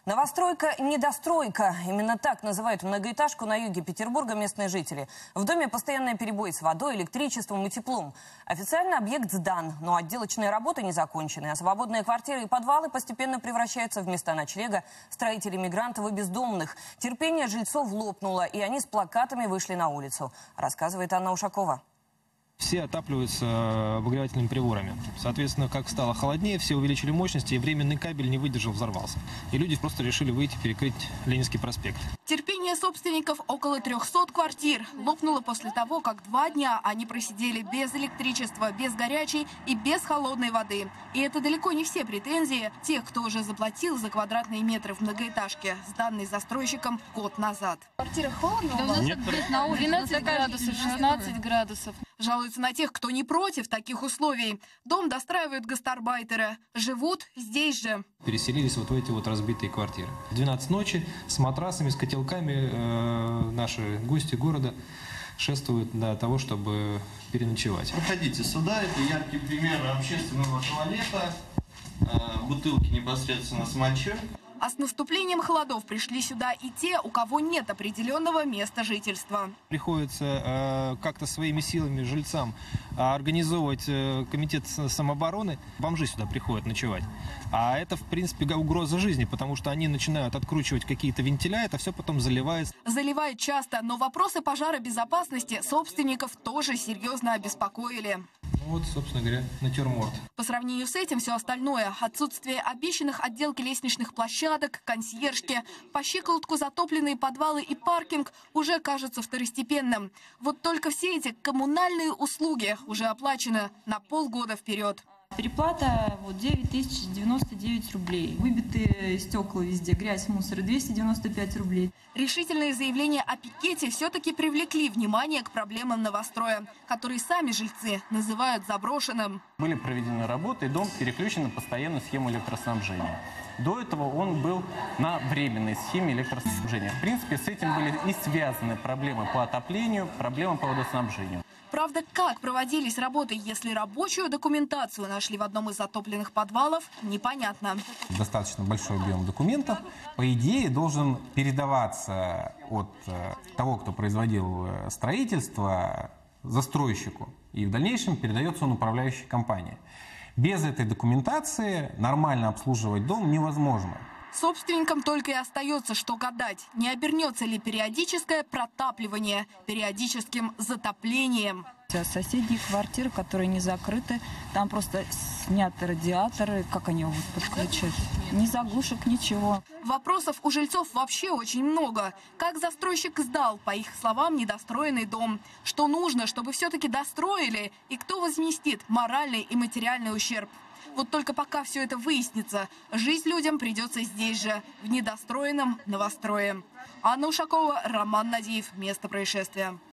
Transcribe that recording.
Новостройка – недостройка. Именно так называют многоэтажку на юге Петербурга местные жители. В доме постоянные перебои с водой, электричеством и теплом. Официально объект сдан, но отделочные работы не закончены. А свободные квартиры и подвалы постепенно превращаются в места ночлега строителей, мигрантов и бездомных. Терпение жильцов лопнуло, и они с плакатами вышли на улицу. Рассказывает Анна Ушакова. Все отапливаются обогревательными приборами. Соответственно, как стало холоднее, все увеличили мощности, и временный кабель не выдержал, взорвался. И люди просто решили выйти, перекрыть Ленинский проспект. Терпение собственников около 300 квартир лопнуло после того, как 2 дня они просидели без электричества, без горячей и без холодной воды. И это далеко не все претензии тех, кто уже заплатил за квадратные метры в многоэтажке, сданной застройщиком год назад. Квартира холодно? Да, у нас Нет, на улице 12 градусов, 16 градусов. Жалуются на тех, кто не против таких условий. Дом достраивают гастарбайтеры. Живут здесь же. Переселились вот в эти вот разбитые квартиры. В 12 ночи с матрасами, с котелками наши гости города шествуют для того, чтобы переночевать. Проходите сюда, это яркий пример общественного туалета, бутылки непосредственно с мочой. А с наступлением холодов пришли сюда и те, у кого нет определенного места жительства. Приходится как-то своими силами жильцам организовывать комитет самообороны. Бомжи сюда приходят ночевать. А это, в принципе, угроза жизни, потому что они начинают откручивать какие-то вентиля, это все потом заливается. Заливает часто, но вопросы пожаробезопасности собственников тоже серьезно обеспокоили. Ну вот, собственно говоря, натюрморт. По сравнению с этим все остальное – отсутствие обещанных отделки лестничных площадок, консьержки, по щиколотку затопленные подвалы и паркинг – уже кажется второстепенным. Вот только все эти коммунальные услуги уже оплачены на полгода вперед. Переплата 9099 рублей. Выбитые стекла везде, грязь, мусор 295 рублей. Решительные заявления о пикете все-таки привлекли внимание к проблемам новостроя, которые сами жильцы называют заброшенным. Были проведены работы, и дом переключен на постоянную схему электроснабжения. До этого он был на временной схеме электроснабжения. В принципе, с этим были и связаны проблемы по отоплению, проблемы по водоснабжению. Правда, как проводились работы, если рабочую документацию нашли в одном из затопленных подвалов, непонятно. Достаточно большой объем документов, по идее, должен передаваться от того, кто производил строительство, застройщику. И в дальнейшем передается он управляющей компании. Без этой документации нормально обслуживать дом невозможно. Собственникам только и остается, что гадать, не обернется ли периодическое протапливание периодическим затоплением. Соседние квартиры, которые не закрыты, там просто сняты радиаторы, как они его подключат? Ни заглушек, ничего. Вопросов у жильцов вообще очень много. Как застройщик сдал, по их словам, недостроенный дом? Что нужно, чтобы все-таки достроили? И кто возместит моральный и материальный ущерб? Вот только пока все это выяснится, жить людям придется здесь же, в недостроенном новострое. Анна Ушакова, Роман Надиев. Место происшествия.